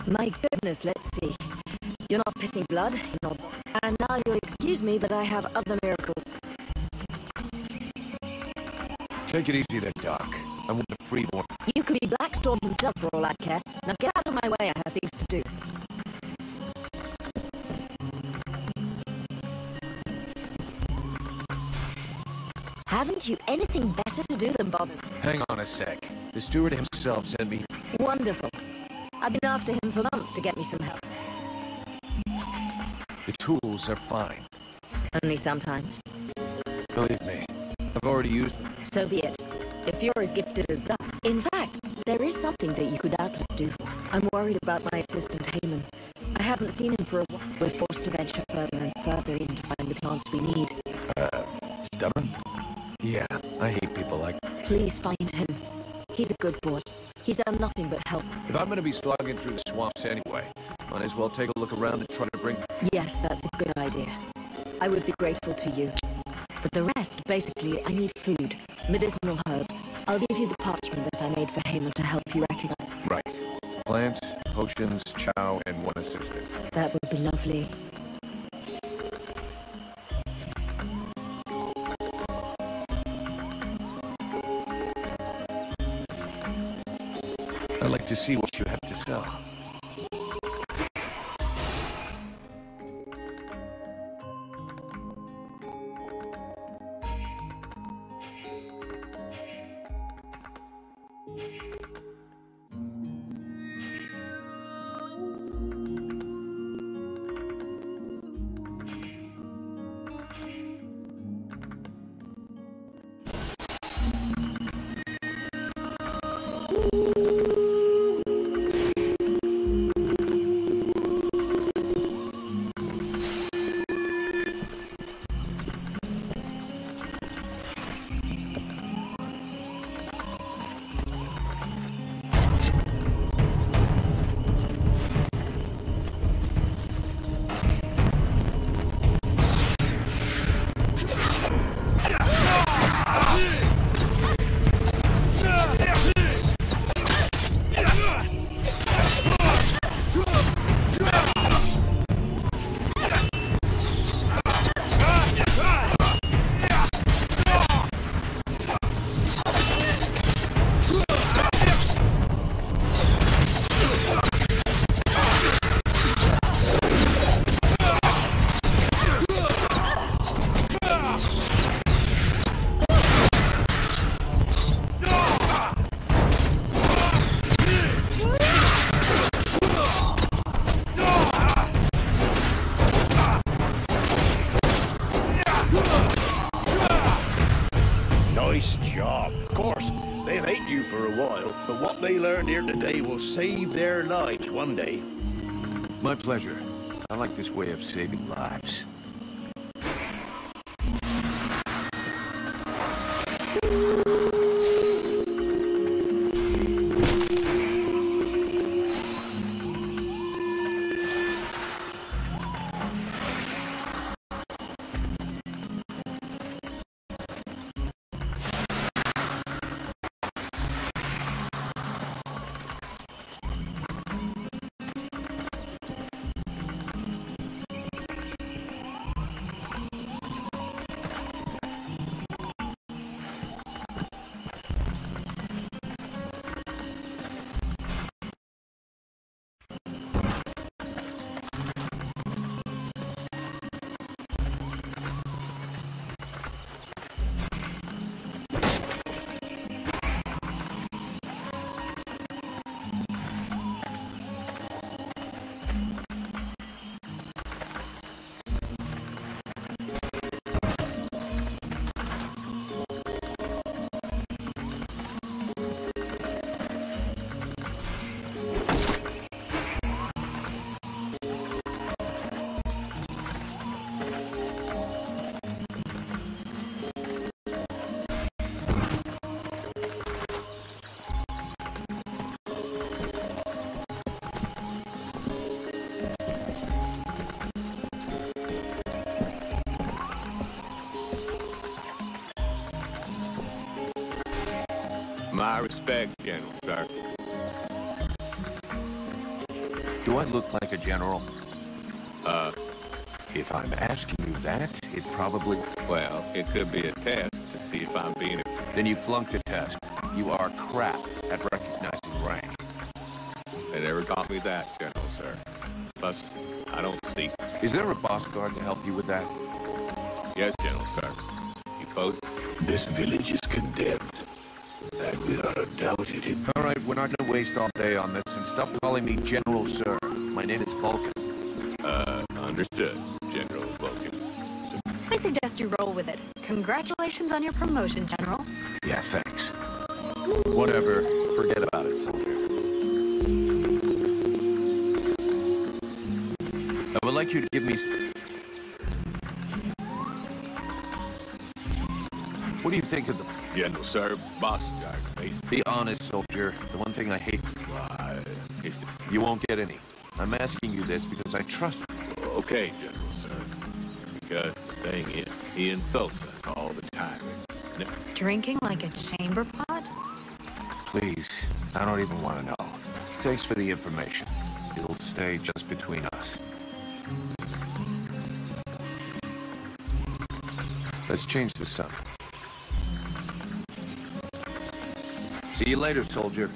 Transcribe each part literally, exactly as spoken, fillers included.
My goodness, let's see. You're not pissing blood, you're not... And now you'll excuse me, but I have other miracles. Take it easy there, Doc. I'm with the Freeborn. You could be Blackstorm himself for all I care. Now get out of my way, I have things to do. Haven't you anything better to do than bother? Hang on a sec. The steward himself sent me... Wonderful. I've been after him for months to get me some help. The tools are fine. Only sometimes. Believe me, I've already used them. So be it. If you're as gifted as that. In fact, there is something that you could doubtless do. I'm worried about my assistant, Heyman. I haven't seen him for a while. We're forced to venture further and further in to find the plants we need. Uh, stubborn? Yeah, I hate people like... Please find him. He's a good boy. He's done nothing but help. If I'm gonna be slogging through the swamps anyway, might as well take a look around and try to bring... Yes, that's a good idea. I would be grateful to you. For the rest, basically, I need food, medicinal herbs. I'll give you the parchment that I made for Heyman to help you recognize. Right. Plants, potions, chow, and one assistant. That would be lovely. I'd like to see what you have to sell. Save their lives one day. My pleasure. I like this way of saving lives. My respect, General, sir. Do I look like a general? Uh, If I'm asking you that, it probably... well, it could be a test to see if I'm being... Then you flunked the test. You are crap at recognizing rank. They never taught me that, General, sir. Plus, I don't see... Is there a boss guard to help you with that? Yes, General, sir. You both... This village is condemned. And without a doubt it is... All right, we're not gonna waste all day on this, and stop calling me General, sir. My name is Vulcan. Uh, understood, General Vulcan. I suggest you roll with it. Congratulations on your promotion, General. Yeah, thanks. Whatever. Forget about it, soldier. I would like you to give me... What do you think of the... General, sir, boss guard, basically. Be honest, soldier. The one thing I hate... Why, it's the... You won't get any. I'm asking you this because I trust you. Okay, General, sir. Because the thing is, he insults us all the time. No, Drinking like a chamber pot? Please, I don't even want to know. Thanks for the information. It'll stay just between us. Let's change the sun. See you later, soldier.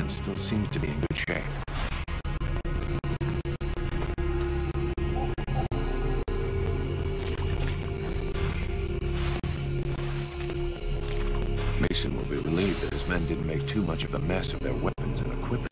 Everyone still seems to be in good shape. Mason will be relieved that his men didn't make too much of a mess of their weapons and equipment.